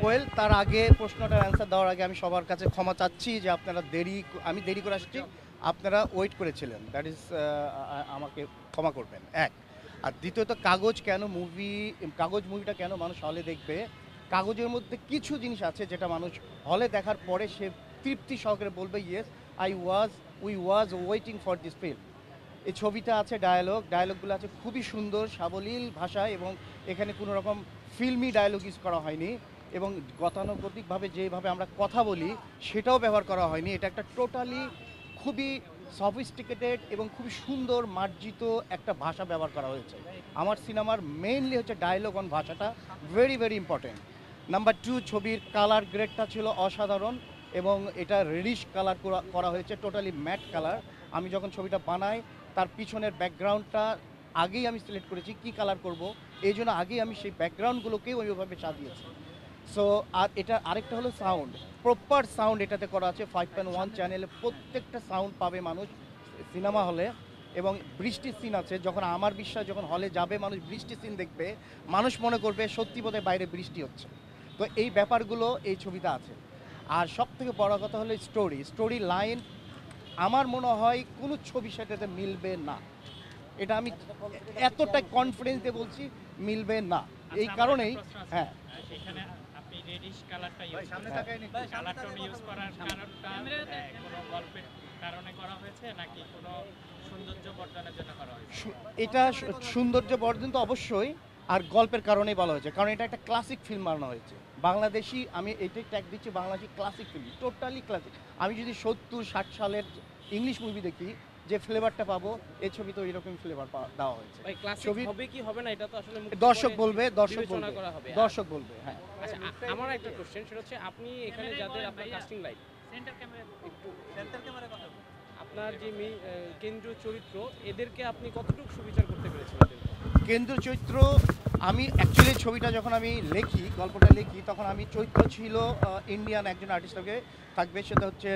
কোয়েল, তার আগে প্রশ্নটার অ্যান্সার দেওয়ার আগে আমি সবার কাছে ক্ষমা চাচ্ছি যে আপনারা আমি দেরি করে আসছি, আপনারা ওয়েট করেছিলেন, দ্যাট ইজ আমাকে ক্ষমা করবেন এক। আর দ্বিতীয়ত কাগজ মুভিটা কেন মানুষ হলে দেখবে, কাগজের মধ্যে কিছু জিনিস আছে যেটা মানুষ হলে দেখার পরে সে তৃপ্তি সহকারে বলবে yes we was waiting for this film. এই ছবিটা আছে ডায়ালগগুলো আছে খুবই সুন্দর সাবলীল ভাষায়, এবং এখানে কোনো রকম ফিল্মি ডায়ালগ ইউজ করা হয়নি, এবং গতানুগতিকভাবে যেভাবে আমরা কথা বলি সেটাও ব্যবহার করা হয়নি। এটা একটা টোটালি খুবই সফিস্টিকেটেড এবং খুবই সুন্দর মার্জিত একটা ভাষা ব্যবহার করা হয়েছে। আমার সিনেমার মেইনলি হচ্ছে ডায়লগ অন ভাষাটা ভেরি ভেরি ইম্পর্টেন্ট। নাম্বার 2, ছবির কালার গ্রেডটা ছিল অসাধারণ, এবং এটা রেডিশ কালার করা হয়েছে, টোটালি ম্যাট কালার। আমি যখন ছবিটা বানাই তার পিছনের ব্যাকগ্রাউন্ডটা আগেই আমি সিলেক্ট করেছি কী কালার করব, এই জন্য আগেই আমি সেই ব্যাকগ্রাউন্ডগুলোকেই ওইভাবে সাজিয়েছি। সো আর এটা আরেকটা হলো সাউন্ড, প্রপার সাউন্ড এটাতে করা আছে 5.1 চ্যানেলে, প্রত্যেকটা সাউন্ড পাবে মানুষ সিনেমা হলে। এবং বৃষ্টির সিন আছে, যখন আমার বিশ্বাস যখন হলে যাবে মানুষ বৃষ্টির সিন দেখবে, মানুষ মনে করবে সত্যি বোধহয় বাইরে বৃষ্টি হচ্ছে। তো এই ব্যাপারগুলো এই ছবিতে আছে। আর সব থেকে বড় কথা হলো স্টোরি লাইন, আমার মনে হয় কোনো ছবির সাথে মিলবে না, এটা আমি এতটাই কনফিডেন্স দিয়ে বলছি, মিলবে না। এই কারণেই হ্যাঁ সেখানে আপনি রেডিশ কালারটা ইউজ কালারটা ইউজ করার কারণটা কোনো গল্পের কারণে করা হয়েছে নাকি কোনো সৌন্দর্য বর্ধনের জন্য করা হয়েছে? এটা সৌন্দর্য বর্ধন তো অবশ্যই, আর গল্পের কারণেই বলা হয়েছে, কারণ এটা একটা ক্লাসিক ফিল্ম বানানো হয়েছে বাংলাদেশি। আমি এটাই ট্যাগ দিচ্ছি, Bangladeshi classic film, totally classic. আমি যদি 70-60 সালের ইংলিশ মুভি দেখি যে ফ্লেভারটা পাবো, এই ছবি তো এরকম ফ্লেভার দেওয়া হয়েছে। ছবি হবে কি হবে না এটা তো আসলে দর্শক বলবে দর্শক বলবে হ্যাঁ। আচ্ছা, আমার একটা কোশ্চেন, সেটা হচ্ছে আপনি এখানে যাদের আপনার কাস্টিং লাইট সেন্টার ক্যামেরা একটু সেন্টার ক্যামেরা কথা বলুন, আপনার যে কেন্দ্রীয় চরিত্র এদেরকে আপনি কতটুকু সুবিচার করতে পেরেছেন? কেন্দ্রীয় চরিত্র আমি অ্যাকচুয়ালি ছবিটা যখন আমি গল্পটা লিখি তখন আমি চরিত্র ছিল ইন্ডিয়ান একজন আর্টিস্টকে থাকবে, সেটা হচ্ছে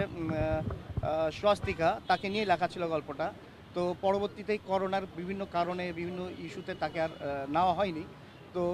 স্বস্তিকা, তাকে নিয়ে লেখা ছিল গল্পটা। তো পরবর্তীতে করোনার বিভিন্ন কারণে বিভিন্ন ইস্যুতে তাকে আর নেওয়া হয়নি। তো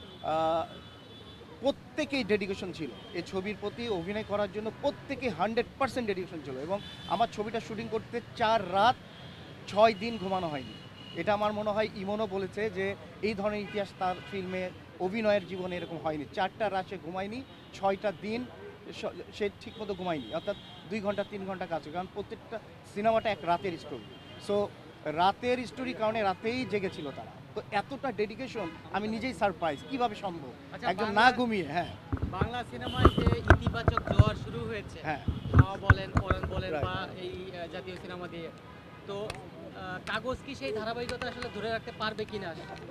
প্রত্যেকেই ডেডিকেশন ছিল এই ছবির প্রতি, অভিনয় করার জন্য প্রত্যেকে 100% ডেডিকেশন ছিল, এবং আমার ছবিটা শুটিং করতে 4 রাত 6 দিন ঘুমানো হয়নি। এটা আমার মনে হয় ইমনও বলেছে যে এই ধরনের ইতিহাস তার ফিল্মে অভিনয়ের জীবনে এরকম হয়নি। 4টা রাত সে ঘুমায়নি, 6টা দিন সে ঠিকমতো ঘুমায়নি, অর্থাৎ 2 ঘন্টা 3 ঘন্টা কাছে, কারণ প্রত্যেকটা সিনেমাটা এক রাতের স্টোরি। সো রাতের স্টোরি কারণে রাতেই জেগেছিল তারা। তো এতটা ডেডিকেশন আমি নিজেই সারপ্রাইজ, কিভাবে সম্ভব একজন না ঘুমিয়ে। হ্যাঁ, বাংলা সিনেমায় যে ইতিবাচক জোয়ার শুরু হয়েছে, হ্যাঁ বলেন পরাণ বলেন বা এই জাতীয় সিনেমা দিয়ে, তো কাগজ কি সেই ধারাবাহিকতা আসলে ধরে রাখতে পারবে কিনা?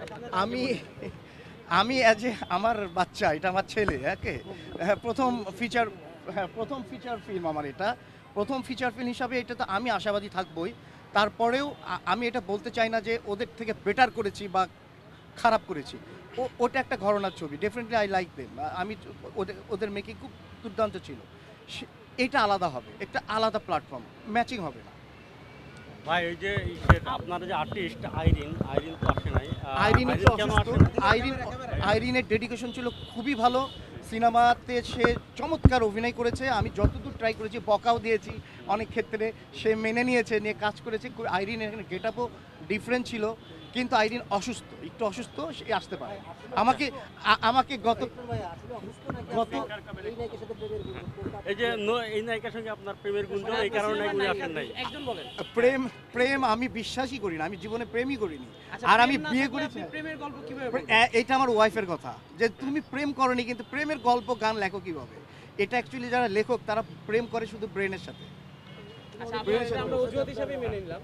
আমি অ্যাজ এ আমার বাচ্চা, এটা আমার ছেলে, হ্যাঁ প্রথম ফিচার ফিল্ম আমার, এটা প্রথম ফিচার ফিল্ম হিসাবে এটা তো আমি আশাবাদী থাকবই। তারপরেও আমি এটা বলতে চাই না যে ওদের থেকে বেটার করেছি বা খারাপ করেছি। ওটা একটা ঘরানার ছবি, ডেফিনেটলি আই লাইক দেম। আমি ওদের মেকিং খুব দুর্দান্ত ছিল। এটা আলাদা হবে, একটা আলাদা প্ল্যাটফর্ম, ম্যাচিং হবে না। ভাই ওই যে আপনার যে আর্টিস্ট আইরিন তো আসে নাই, আইরিনের ডেডিকেশন ছিল খুবই ভালো, সিনেমাতে সে চমৎকার অভিনয় করেছে। আমি যতদূর ট্রাই করেছি, বকাও দিয়েছি অনেক ক্ষেত্রে, সে মেনে নিয়েছে, নিয়ে কাজ করেছে। আইরিনের এখানে গেট আপও ডিফারেন্ট ছিল, কিন্তু আইরিন একটু অসুস্থ, সে আসতে পারে। আমাকে গত এই যে এই নায়িকার সঙ্গে আপনার প্রেমের গুঞ্জন, এই কারণে উনি আসেন নাই। একজন বলেন প্রেম আমি বিশ্বাসই করি না, আমি জীবনে প্রেমই করিনি। আর আমি বিয়ে করেছি, প্রেমের গল্প কিভাবে? এটা আমার ওয়াইফের কথা, যে তুমি প্রেম করনি কিন্তু প্রেমের গল্প গান লেখো কিভাবে? এটা অ্যাকচুয়ালি যারা লেখক তারা প্রেম করে শুধু ব্রেনের সাথে। আমরা অজুহাত হিসেবে মেনে নিলাম।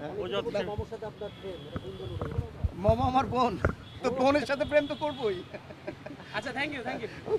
মামা আমার বোন, তো বোনের সাথে প্রেম তো করবোই। আচ্ছা, থ্যাংক ইউ।